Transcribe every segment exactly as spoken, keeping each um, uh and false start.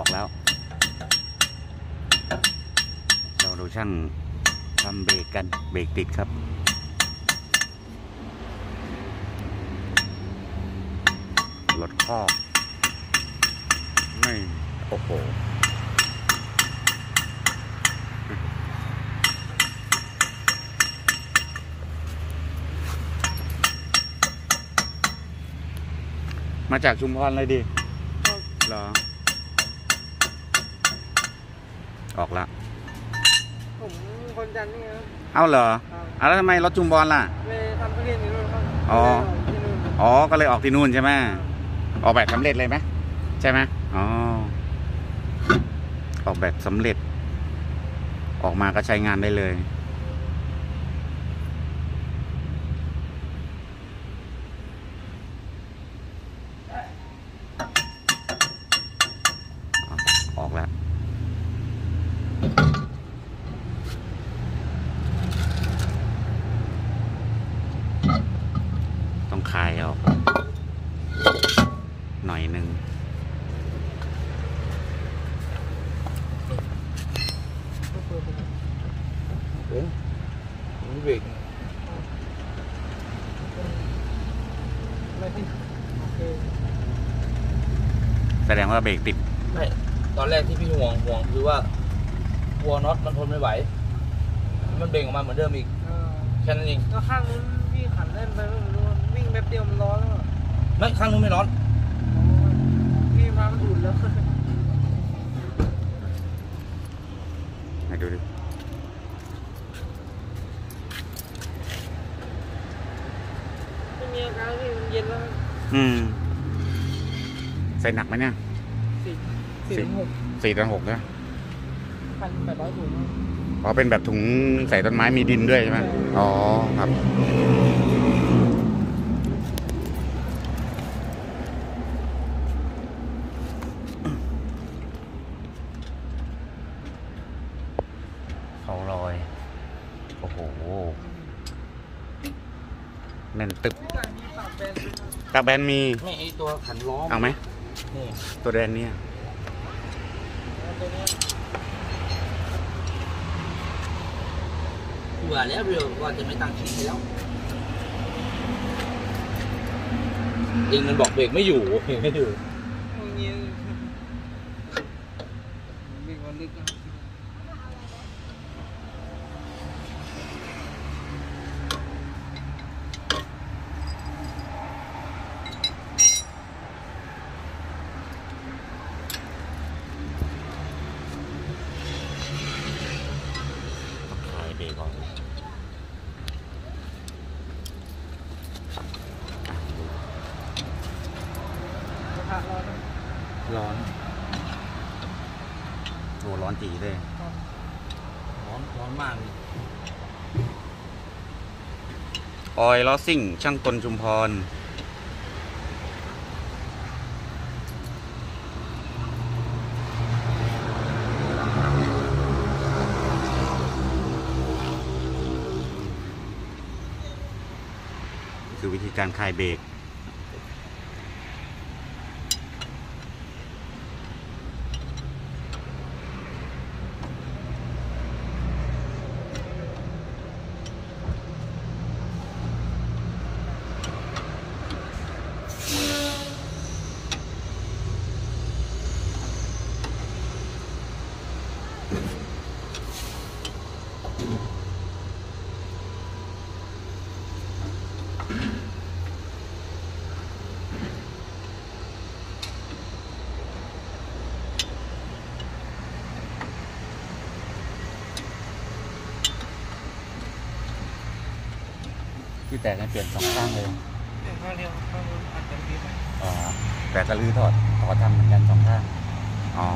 อกแล้วเราดูช่างทำเบรกกันเบรกติดครับรถคอกไม่โอ้โหมาจากชุมพรเลยดิเหรอออกละผมคนจันทร์นี่ครับเอาเหรอเอาแล้วทำไมรถชุมพรล่ะไปทำธุรกิจที่นู่นครับอ๋ออ๋อก็เลยออกที่นู่นใช่ไหมออกแบบสำเร็จเลยไหมใช่ไหมอ๋อออกแบบสำเร็จออกมาก็ใช้งานได้เลยออกแล้วต้องคลายออกหน่อยหนึ่งเอ๊ะมันเบรกไม่ติดโอเคแสดงว่าเบรกติดไม่ตอนแรกที่พี่ห่วงห่วงคือว่ากลัวน็อตมันทนไม่ไหวมันเบ่งออกมาเหมือนเดิมอีกแค่นั้นเองก็ข้างนู้นพี่ขันเล่นไปไม่รู้วิ่งแป๊บเดียวมันร้อนแล้วไม่ข้างนู้นไม่ร้อนพี่มามันอุ่นแล้วให้ดูดิไม่มีอาการพี่มันเย็นแล้วอืมใส่หนักไหมเนี่ยสี่สี่หกสี่ตันหกนะพันแปดร้อยถุงอ๋อเป็นแบบถุงใส่ต้นไม้มีดินด้วยใช่ไหมอ๋อครับเขาลอยโอ้โหแน่นตึบตาแบนมีไม่ไอตัวขันล้อเอาไหมตัวแดนเนี่ยเบื่อแล้วเบื่อว่าจะไม่ตั้งคิดแล้วเองมันบอกเบรกไม่อยู่เบรกไม่อยู่เงี้ยเบรกมันลึกนะเบรกก่อนร้อนโหร้อนจีเลยร้อนร้อนมากเลยออยล์ลอสซิ่งช่างกลชุมพรคือวิธีการคลายเบรกที่แตกเปลี่ยนสองข้างเลยเปลี่ยนข้างเดียวข้างนู้นอาจจะดีไหมอ๋อแต่ก็ลื้อถอดถอดทำเหมือนกันสองข้างอ๋อ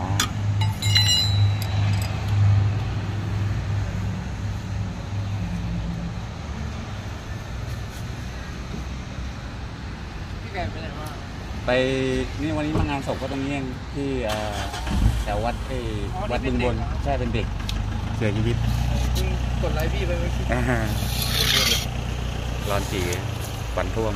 พี่แกไปไหนมาไปนี่วันนี้มางานศพก็ตรงนี้เองที่แถววัดที่วัดบึงบนใช่เป็นเด็กเสียชีวิตกดไลค์พี่ไปไม่คิดร้อนจีควันท่วม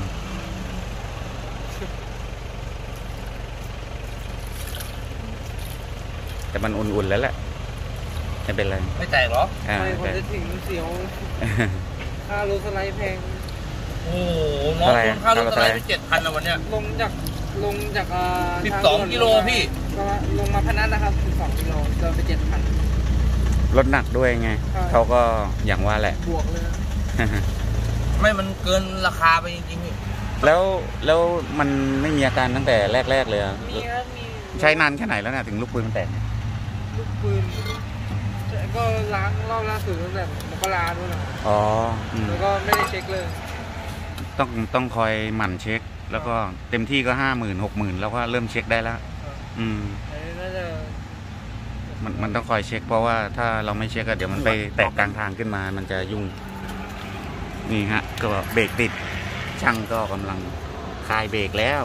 แต่มันอุ่นๆแล้วแหละไม่เป็นไรไม่แตกเหรออ่าใช่พอแต่จะถึงเสียวค่ารถสไลด์แพงโอ้โหน้องลงค่ารถอะไรไปเจ็ดพันนะวันเนี้ยลงจากลงจากอ่าสิบสองกิโลพี่ก็ลงมาพนัสนะครับสิบสองกิโลเดินไปเจ็ดพันรถหนักด้วยไงใช่เขาก็อย่างว่าแหละบวกเลยนะไม่มันเกินราคาไปจริงๆพี่แล้วแล้วมันไม่มีอาการตั้งแต่แรกๆเลยอะมีครับมีใช้นานแค่ไหนแล้วเนี่ยถึงลูกปืนมันแตกเนี่ยลูกปืนก็ล้างรอบล่าสุดตั้งแต่มกราด้วยนะอ๋ออืมแล้วก็ไม่ได้เช็คเลยต้องต้องคอยหมั่นเช็ค แล้วก็เต็มที่ก็ห้าหมื่นหกหมื่นแล้วก็เริ่มเช็คได้แล้ว อืมอันนี้น่าจะมันมันต้องคอยเช็ค เพราะว่าถ้าเราไม่เช็คก็เดี๋ยวมันไปแตกกลางทางขึ้นมา มันจะยุ่ง นี่ฮะ ก็เบรกติด ช่างก็กำลังคลายเบรกแล้ว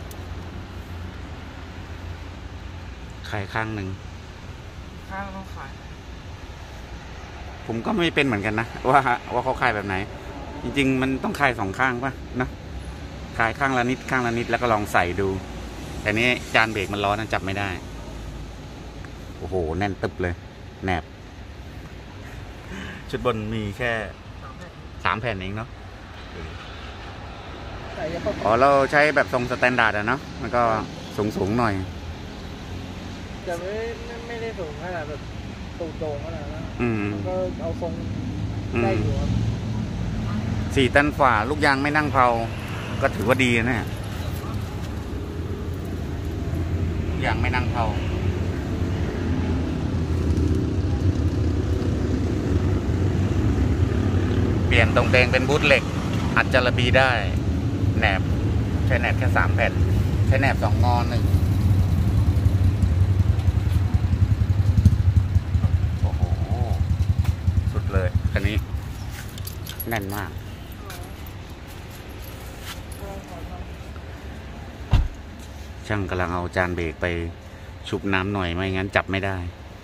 คลายข้างหนึ่งข้างต้องขายผมก็ไม่เป็นเหมือนกันนะ ว่าว่าเขาคลายแบบไหน จริงๆ มันต้องคลายสองข้างป่ะนะคลายข้างละนิดข้างละนิดแล้วก็ลองใส่ดู แต่นี้จานเบรกมันร้อนนะจับไม่ได้ โอ้โห แน่นตึบเลย แนบ ชุดบนมีแค่สามแผ่นเองเนาะใส่ยังพออ๋อ เราใช้แบบทรงสแตนดาร์ดอะเนาะมันก็สูงสูงๆหน่อยแต่ไม่ไม่ไม่ได้สูงขนาดแบบตูดโด่งขนาดนั้นอืมมันก็เอาทรงอืได้มอยู่ครับสี่ตันฝ่าลูกยางไม่นั่งเพลาก็ถือว่าดีนะเนี่ยลูกยางไม่นั่งเพลาเปลี่ยนตรงเตงเป็นบูทเหล็ก อัดจระบีได้แหนบใช้แหนบแค่สามแผ่นใช้แหนบสองงอนหนึ่งโอ้โห สุดเลยคันนี้ แน่นมาก ช่างกำลังเอาจานเบรกไปชุบน้ำหน่อยไม่งั้นจับไม่ได้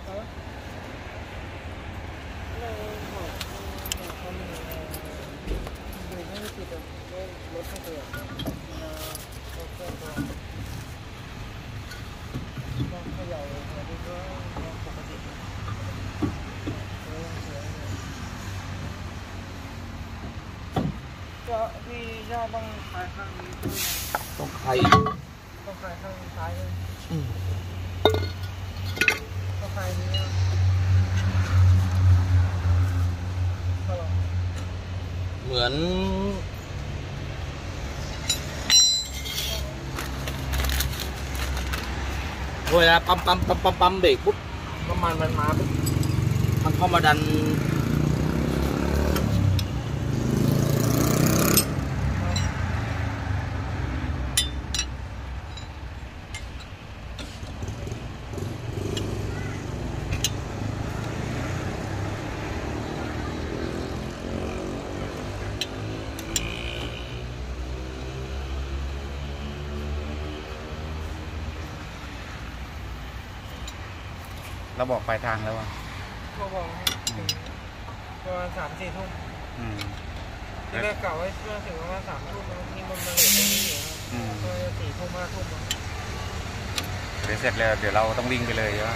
ก็พี่ย่าต้องคลายข้างนี้ด้วยต้องใครต้องคลายข้างซ้ายด้วยอืมต้องคลายนี้นะก็ลองเหมือนเวลาปั๊มปั๊มปั๊มปั๊มปั๊มเบรกปุ๊บน้ำมันมันมาปุ๊บมันเข้ามาดันเราบอกปลายทางแล้วอ่ะก็บอกให้ถึงประมาณสามสี่ทุ่มอืมที่แรกกะไว้เพื่อถึงประมาณสามทุ่มนี่มันมาเลทตรงนี้อยู่ครับอืมก็สี่ทุ่มห้าทุ่มครับเดี๋ยวเสร็จแล้วเดี๋ยวเราต้องวิ่งไปเลยใช่ไหม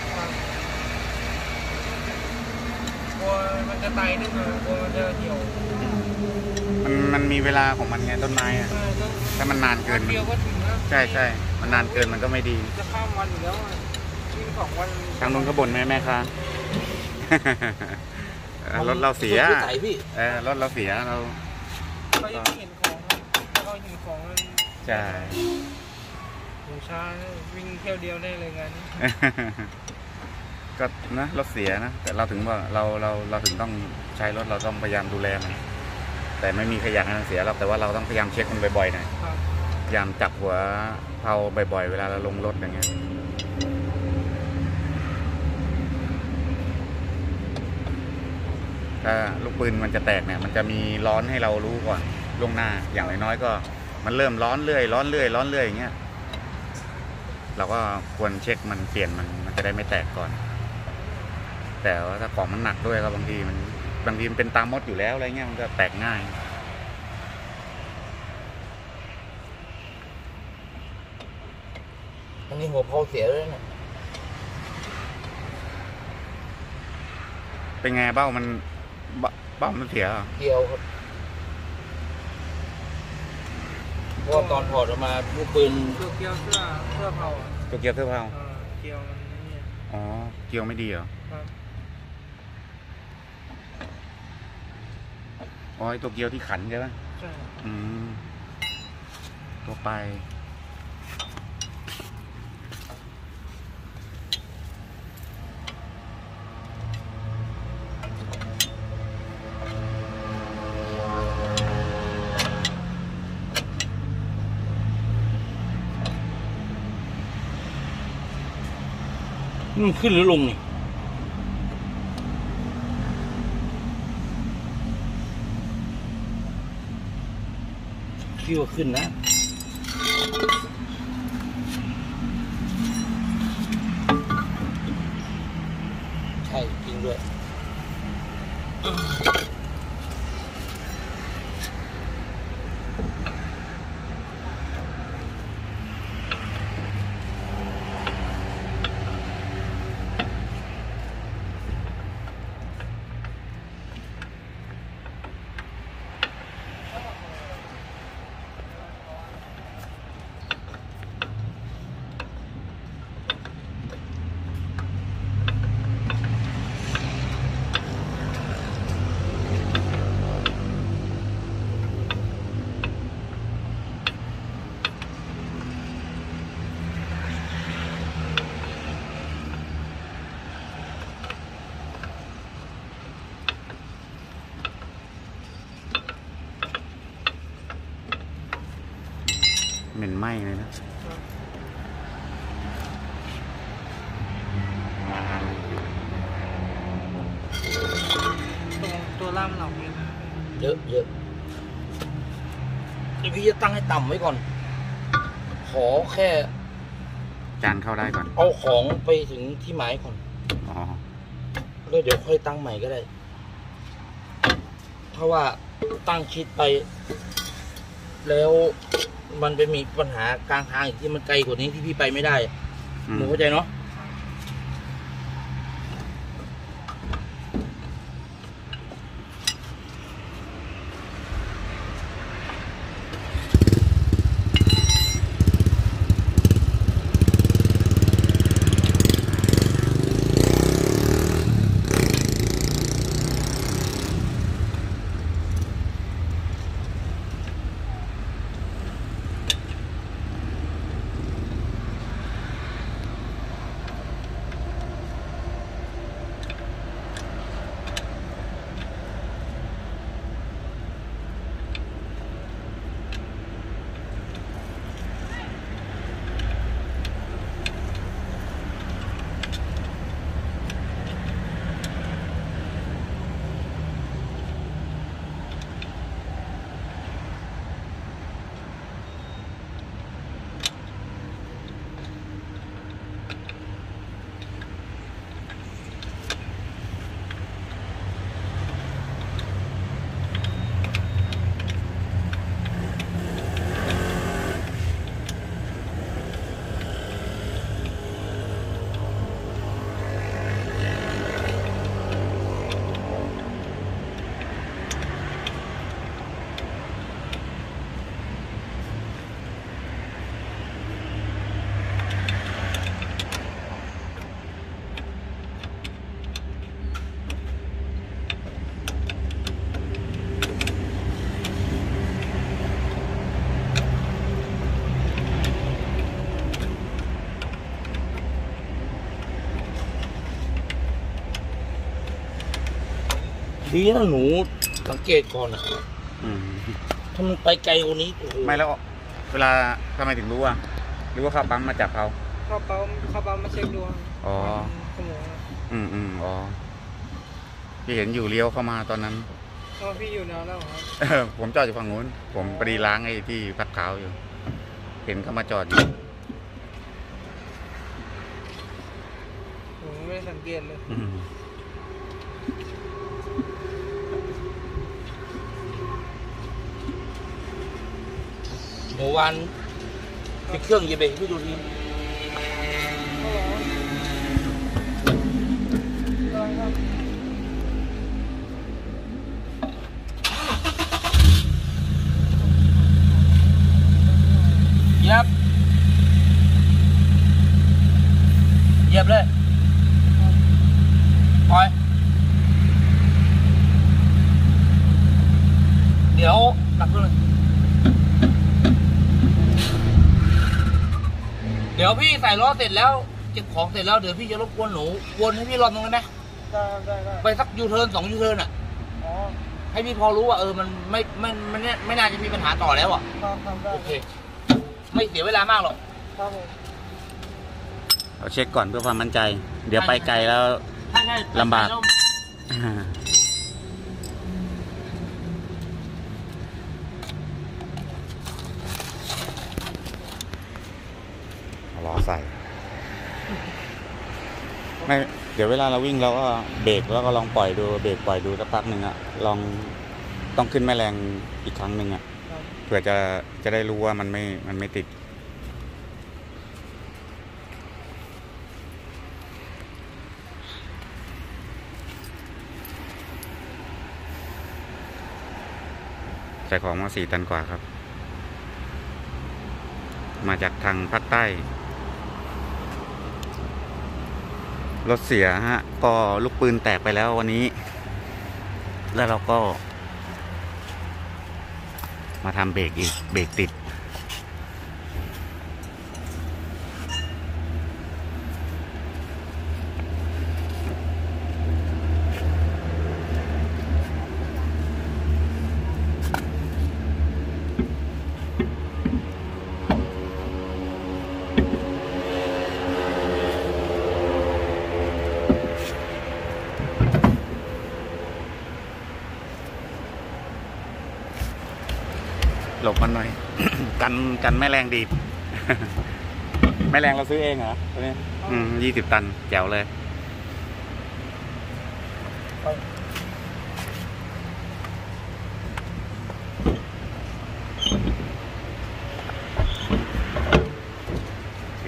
กลัวมันจะไตนึงอ่ะกลัวมันจะเหี่ยวมันมันมีเวลาของมันไงต้นไม้อะใช่ต้องถ้ามันนานเกินเดียวก็ถึงแล้วใช่ใช่มันนานเกินมันก็ไม่ดีจะข้ามวันอยู่แล้วอะวิ่งสองวันทางนู้นเขาบ่นไหมแม่คะ รถเราเสียผมใส่พี่เออรถเราเสียเราเขายังไม่เห็นของครับถ้าเขาเห็นของมันใช่โหช้าวิ่งเที่ยวเดียวได้เลยงานนี้ก็นะรถเสียนะแต่เราถึงว่าเราเราเราถึงต้องใช้รถเราต้องพยายามดูแลมันแต่ไม่มีใครอยากให้มันเสียหรอกแต่ว่าเราต้องพยายามเช็คมันบ่อยๆหน่อยครับพยายามจับหัวเพาบ่อยๆเวลาเราลงรถอย่างเงี้ยถ้าลูกปืนมันจะแตกเนี่ยมันจะมีร้อนให้เรารู้ก่อนล่วงหน้าอย่างน้อยๆก็มันเริ่มร้อนเรื่อยร้อนเรื่อยร้อนเรื่อยอย่างเงี้ยเราก็ควรเช็คมันเปลี่ยนมันมันจะได้ไม่แตกก่อน แต่ว่าถ้าของมันหนักด้วยก็บางทีมันบางทีมันเป็นตามมดอยู่แล้วอะไรเงี้ยมันก็แตกง่ายอันนี้หัวเพาเสียด้วยเนี่ยเป็นไงเบ้ามันเบ้าเบ้ามันเสียเหรอเกี่ยวครับเพราะว่าตอนถอดออกมาลูกปืนตัวเกียวเสื้อเสื้อเผาอ่ะตัวเกียวเสื้อเผาเออเกียวมันนี่อ๋อเกียวไม่ดีเหรอครับอ๋อไอตัวเกียวที่ขันใช่ไหมใช่อืมตัวไปมันขึ้นหรือลงนี่คิดว่าขึ้นนะใช่จริงด้วยเหม็นไหม้เลยนะตัวตัวล่ามเหล่านี้นะเยอะเยอะเดี๋ยวพี่จะตั้งให้ต่ำไว้ก่อน ขอแค่จานเข้าได้ก่อนเอาของไปถึงที่หมายก่อนอ๋อแล้วเดี๋ยวค่อยตั้งใหม่ก็ได้ เพราะว่าตั้งชิดไป แล้วมันไปมีปัญหากลางทางอีกที่มันไกลกว่านี้ที่พี่ไปไม่ได้อืมหนูเข้าใจเนาะ ดีนะหนูสังเกตก่อนอะอืมถ้ามันไปไกลกว่านี้โอ้โหไม่แล้วเวลาทำไมถึงรู้อ่ะหรือว่าเข้าปั๊มมาจับเขาเข้าเป้าเข้าเป้ามาเช็คดูครับอ๋อขโมยอืมอืมอ๋อที่เห็นอยู่เลี้ยวเข้ามาตอนนั้นก็พี่อยู่นานแล้วครับเออผมจอดอยู่ฝั่งนู้น ผมพอดีล้างไอ้ที่พักขาวอยู่ เห็นเขามาจอดอยู่ผมไม่ได้สังเกตเลยอืมหนูวันปิดเครื่องเหยียบเบรกพี่ดูทีได้ครับยบเลยปล่อยเดี๋ยวดับเครื่องเลยเดี๋ยวพี่ใส่ล้อเสร็จแล้วเก็บของเสร็จแล้วเดี๋ยวพี่จะรบกวนหนูวนให้พี่รอบนึงได้ไหมได้ได้ได้ไปสักยูเทิร์นสองยูเทิร์นอ่ะอ๋อให้พี่พอรู้ว่าเออมันไม่ไม่ไม่ไม่ไม่น่าจะมีปัญหาต่อแล้วอ่ะทำทำได้โอเคไม่เสียเวลามากหรอกครับผมเราเช็คก่อนเพื่อความมั่นใจ เดี๋ยวไปไกลแล้วใช่ใช่ลำบาก ล้อใส่ไม่เดี๋ยวเวลาเราวิ่งเราก็เบรกแล้วก็ลองปล่อยดูเบรกปล่อยดูสักพักหนึ่งอะลองต้องขึ้นแม่แรงอีกครั้งหนึ่งอะเผื่อจะจะได้รู้ว่ามันไม่มันไม่ติดใส่ของมาสี่ตันกว่าครับมาจากทางภาคใต้รถเสียฮะก็ลูกปืนแตกไปแล้ววันนี้แล้วเราก็มาทำเบรกอีกเบรกติดหลบมันหน่อย กันกันแม่แรงดีด แม่แรงเราซื้อเองเหรอตัวนี้อืมยี่สิบตันแจ๋วเลยโอเค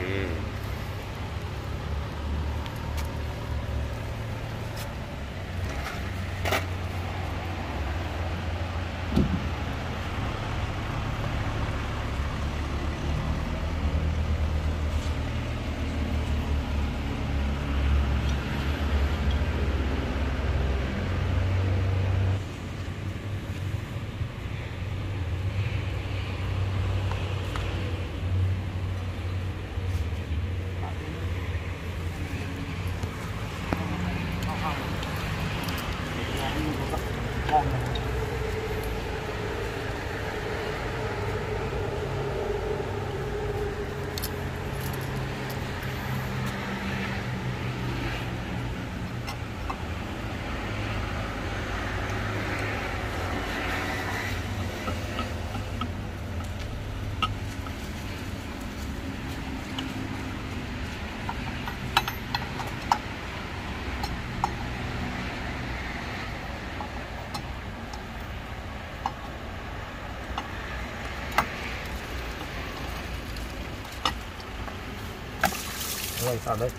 เลยต่อเลย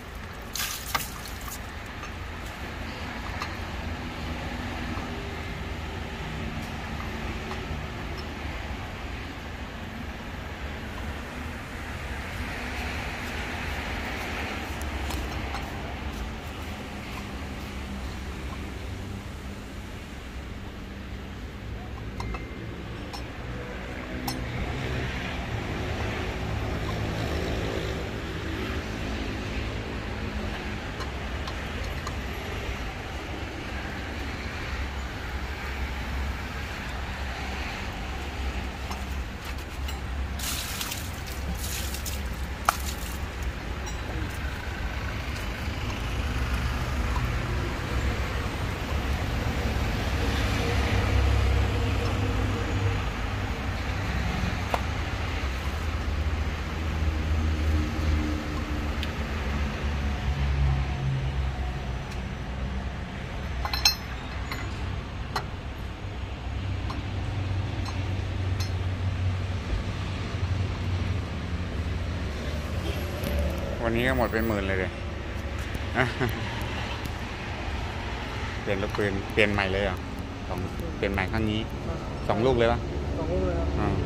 วันนี้ก็หมดเป็นหมื่นเลยเลยเปลี่ยนลูกปืนเปลี่ยนใหม่เลยเหรอสองเปลี่ยนใหม่ครั้งนี้สองลูกเลยปะสองลูกเลยครับอ่า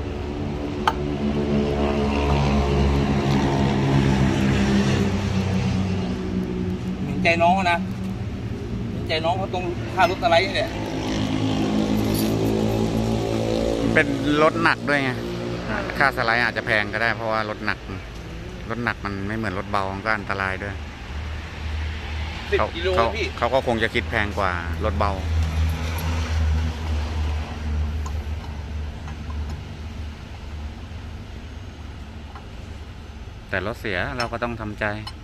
นใจน้องเขานะเห็นใจน้องเขาตรงค่ารถอะไรนี่แหละเป็นรถหนักด้วยไงค่าสไลด์อาจจะแพงก็ได้เพราะว่ารถหนักรถหนักมันไม่เหมือนรถเบามันก็อันตรายด้วยสิบเขากิโลเขาพี่เขาก็คงจะคิดแพงกว่ารถเบาแต่รถเสียเราก็ต้องทำใจ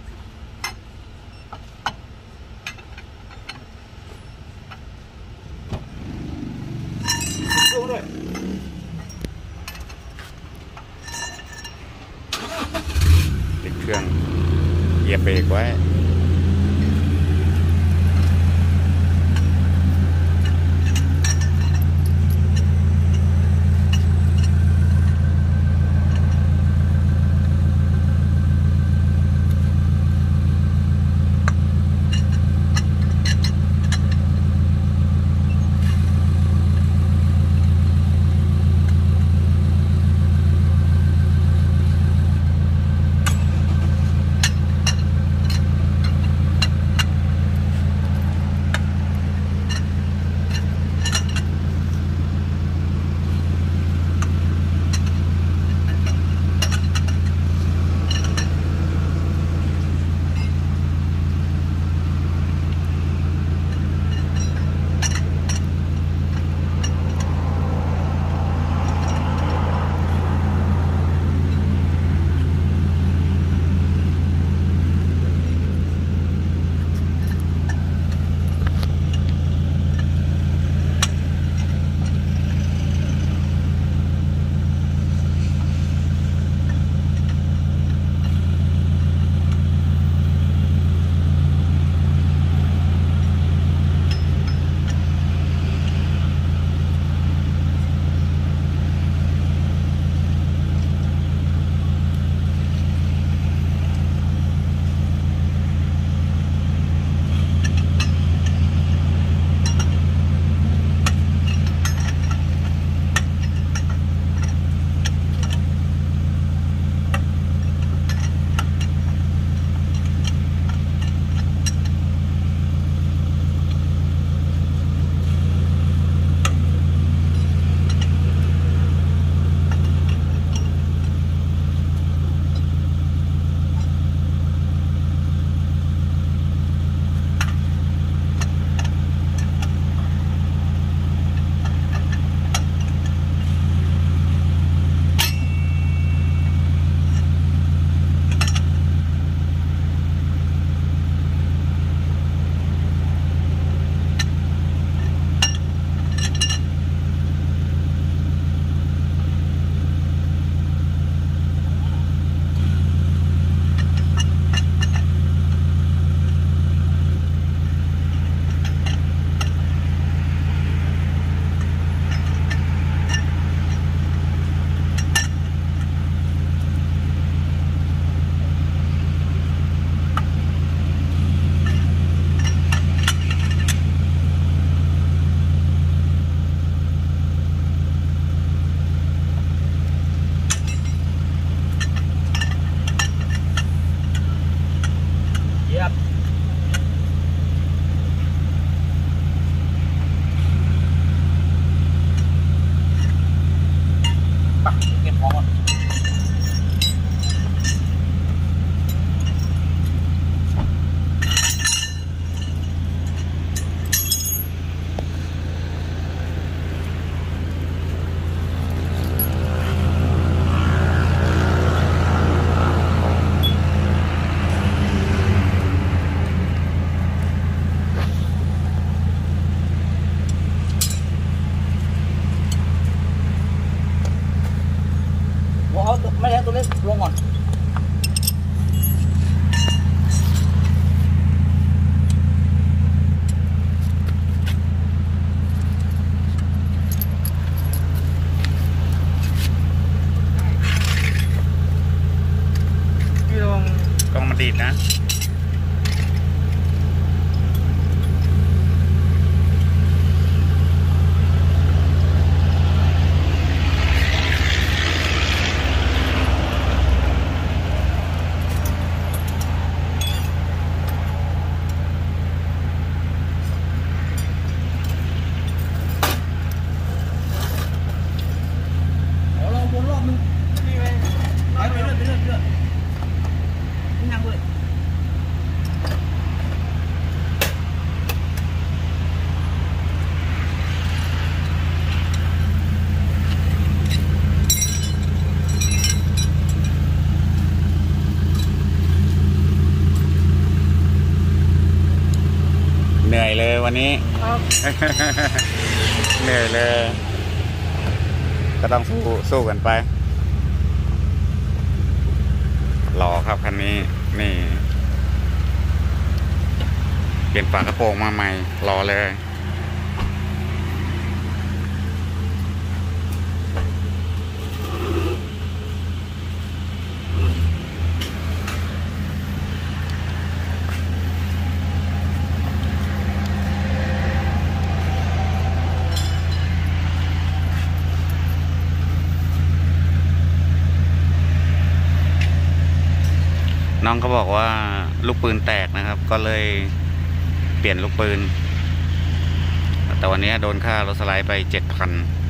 ติดเครื่องเหยียบเบรกไว้ไม่ได้ตัวเล็กลงก่อนพี่ลองกล้องมันดีดนะเลยวันนี้ครับเหนื่อยเลย ก็ต้องสู้สู้กันไปรอครับคันนี้นี่เปลี่ยนฝากระโปรงมาใหม่รอเลยน้องเขาบอกว่าลูกปืนแตกนะครับก็เลยเปลี่ยนลูกปืนแต่วันนี้โดนค่ารถสไลด์ไปเจ็ดพัน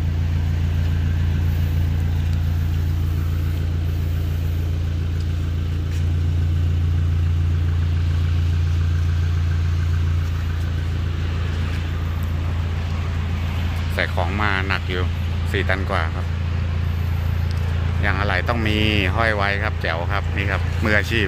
ใส่ของมาหนักอยู่สี่ตันกว่าครับอย่างอะไรต้องมีห้อยไว้ครับแจ๋วครับนี่ครับมืออาชีพ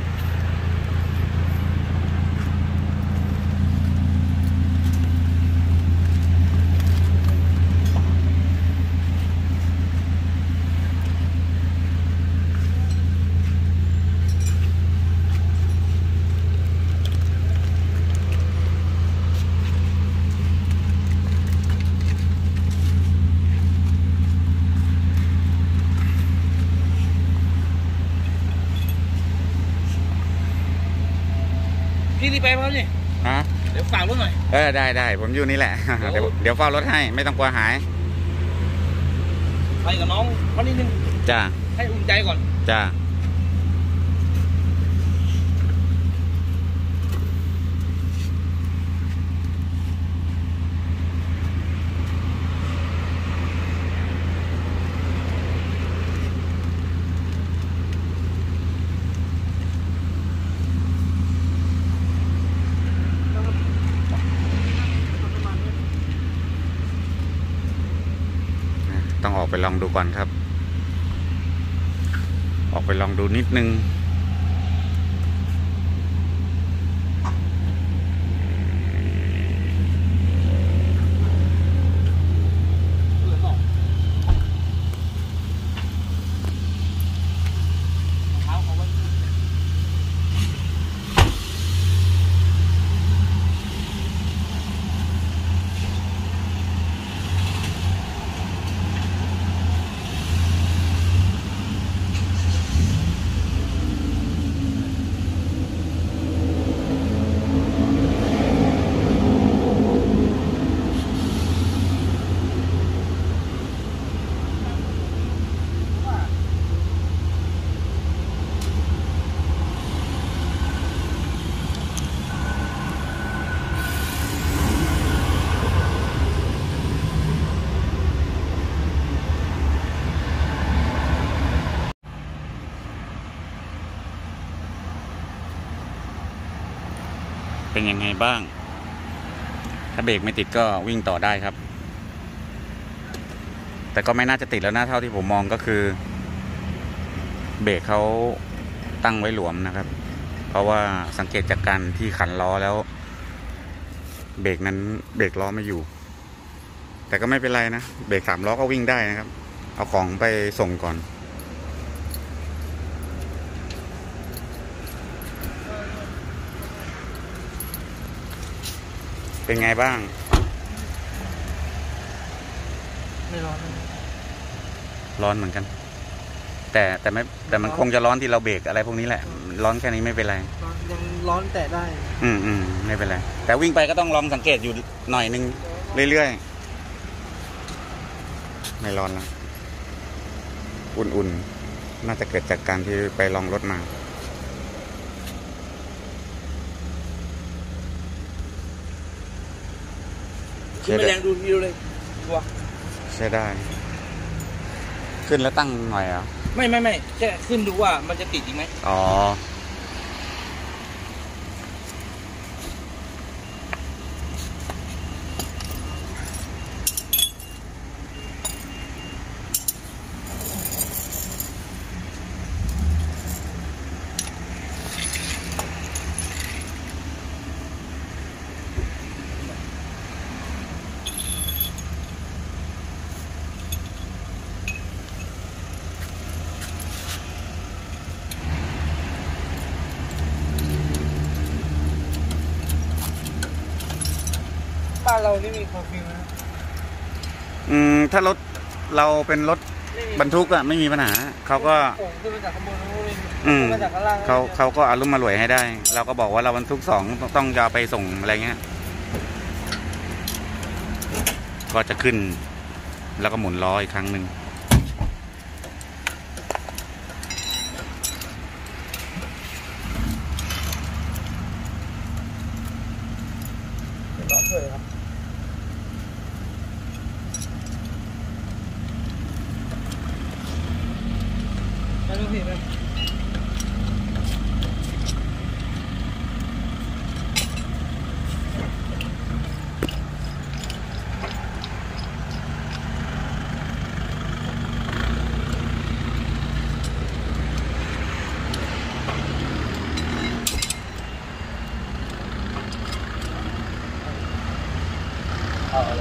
พี่รีบไปครับนี่ฮะเดี๋ยวฝากรถหน่อยเออได้ได้ผมอยู่นี่แหละ เดี๋ยวเดี๋ยวเฝ้ารถให้ไม่ต้องกลัวหายไปกับน้องเขานิดนึงจ้าให้อุ่นใจก่อนจ้าต้องออกไปลองดูก่อนครับ ออกไปลองดูนิดนึงเป็นยังไงบ้าง ถ้าเบรกไม่ติดก็วิ่งต่อได้ครับ แต่ก็ไม่น่าจะติดแล้วนะเท่าที่ผมมองก็คือ เบรกเขาตั้งไว้หลวมนะครับ เพราะว่าสังเกตจากการที่ขันล้อแล้ว เบรกนั้นเบรกล้อไม่อยู่ แต่ก็ไม่เป็นไรนะเบรกสามล้อก็วิ่งได้นะครับเอาของไปส่งก่อนเป็นไงบ้างไม่ร้อนร้อนเหมือนกัน แต่แต่ไม่แต่มันคงจะร้อนที่เราเบรกอะไรพวกนี้แหละร้อนแค่นี้ไม่เป็นไรร้อนยังร้อนแต่ได้อืมอืมไม่เป็นไรแต่วิ่งไปก็ต้องลองสังเกตอยู่หน่อยนึงเรื่อยๆไม่ร้อนแล้วอุ่นๆน่าจะเกิดจากการที่ไปลองรถมาขึ้นไปแรงดูทีเดียวเลยตัวใช่ได้ขึ้นแล้วตั้งหน่อยเหรอไม่ไม่ไม่แค่ขึ้นดูว่ามันจะติดอีกไหมอ๋อบ้านเรานี่มีเคอร์ฟิวนะอืมถ้ารถเราเป็นรถไม่มีบรรทุกอะไม่มีปัญหาเขาก็โป่งขึ้นมาจากข้างบนแล้วก็ไม่มีอืมขึ้นมาจากข้างล่างเขาเขาก็อารุ่มมารวยให้ได้ เราก็บอกว่าเราบรรทุกสองต้องต้องจะเอาไปส่งอะไรเงี้ย ก็จะขึ้น แล้วก็หมุนล้ออีกครั้งหนึ่งเป็นล้อช่วยครับไม่รู้ผิดไหมเอาเลย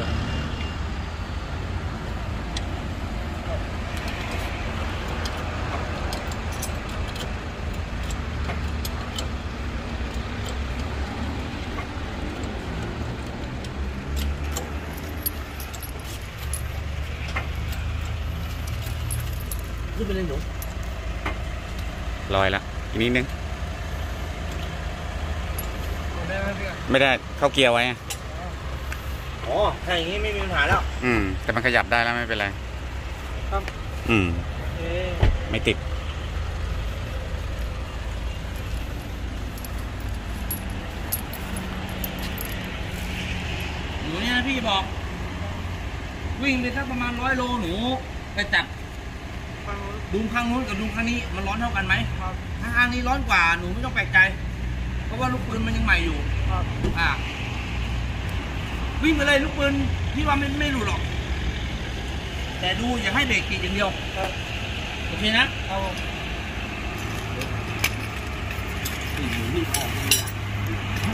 ขึ้นไปเลยหนูลอยละอีกนิดนึงได้ไหมพี่อ่ะไม่ได้เข้าเกียร์ไว้อะอ๋อถ้าอย่างนี้ไม่มีปัญหาแล้วอืม แต่มันขยับได้แล้วไม่เป็นไรครับอืมเอ๊ะไม่ติดหนูเนี่ยพี่บอก วิ่งไปสักประมาณร้อยโลหนูไปจับฟังนู้นดุมข้างนู้นกับดุมข้างนี้มันร้อนเท่ากันไหมครับถ้าข้างนี้ร้อนกว่าหนูไม่ต้องแปลกใจ เพราะว่าลูกปืนมันยังใหม่อยู่ครับอ่าวิ่งไปเลยลูกปืนพี่ว่าไม่ไม่หลุดหรอก แต่ดูอย่าให้เบรกติดอย่างเดียวครับโอเคนะเอาผมวิ่งออกเลยอะ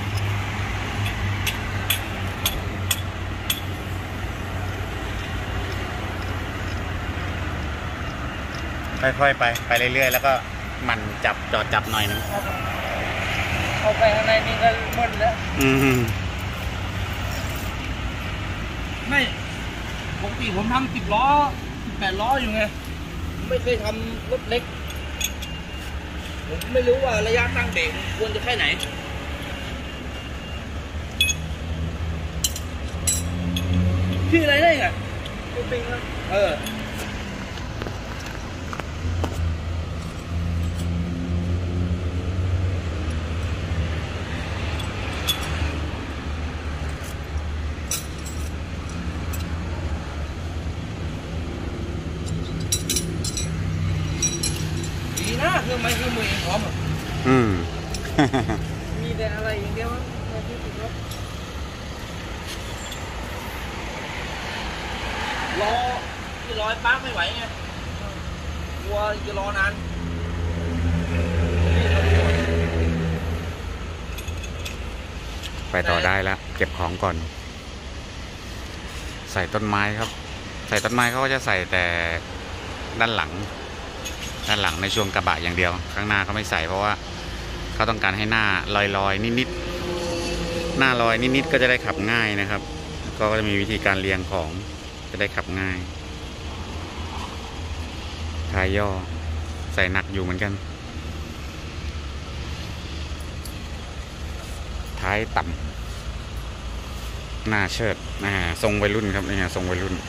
ค่อยๆไป ไปเรื่อยๆ แล้วก็หมันจับจอดจับหน่อยนึงครับเอาไปข้างในนี่ก็หมดแล้วอืมไม่ปกติผมทำสิบล้อสิบแปดล้ออยู่ไงผมไม่เคยทำรถเล็ก ผมไม่รู้ว่าระยะตั้งเบรกมันควรจะแค่ไหน ชื่ออะไรได้ไงลูกปิงครับเออ ดีนะเครื่องไม้เครื่องมือเองพร้อมอะอืมมีแต่อะไรอย่างเดียวครับในที่ติดรถรอที่รอยปาร์คไม่ไหวไงกลัวจะรอนานไปต่อได้แล้ว เก็บของก่อน ใส่ต้นไม้ครับ ใส่ต้นไม้เขาก็จะใส่แต่ด้านหลัง ด้านหลังในช่วงกระบะอย่างเดียว ข้างหน้าเขาไม่ใส่เพราะว่าเขาต้องการให้หน้าลอยๆนิดๆหน้าลอยนิดๆก็จะได้ขับง่ายนะครับ ก็จะมีวิธีการเรียงของจะได้ขับง่ายท้ายย่อใส่หนักอยู่เหมือนกัน ท้ายต่ำหน้าเชิดนะทรงวัยรุ่นครับนี่ฮะทรงวัยรุ่น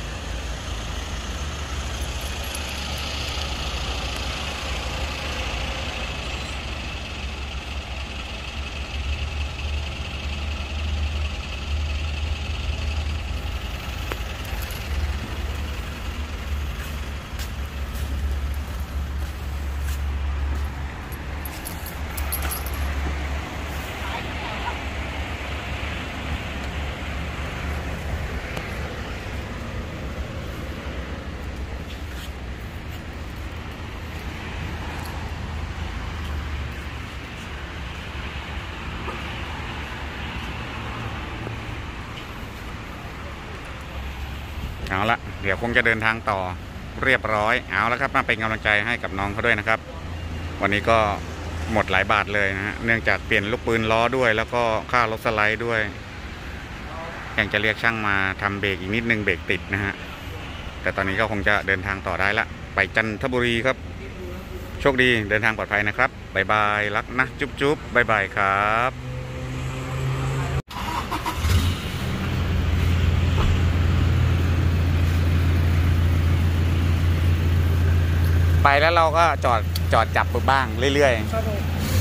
เอาละเดี๋ยวคงจะเดินทางต่อเรียบร้อยเอาละครับมาเป็นกำลังใจให้กับน้องเขาด้วยนะครับ วันนี้ก็หมดหลายบาทเลยนะฮะเนื่องจากเปลี่ยนลูกปืนล้อด้วย แล้วก็ค่ารถสไลด์ด้วยยังจะเรียกช่างมาทำเบรกอีกนิดนึงเบรกติดนะฮะแต่ตอนนี้ก็คงจะเดินทางต่อได้ละไปจันทบุรีครับโชคดีเดินทางปลอดภัยนะครับบ๊ายบายรักนะจุ๊บจุ๊บบ๊ายบายครับไปแล้วเราก็จอดจอดจับบ้างเรื่อยๆครับผม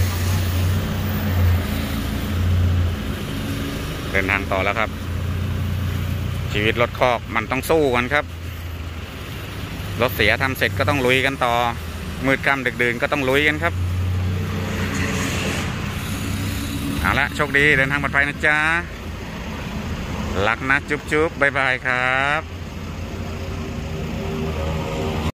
เดินทางต่อแล้วครับชีวิตรถคอกมันต้องสู้กันครับรถเสียทำเสร็จก็ต้องลุยกันต่อมืดค่ำดึกดื่นก็ต้องลุยกันครับเอาละโชคดีเดินทางปลอดภัยนะจ๊ะรักนะจุ๊บจุ๊บบ๊ายบายครับ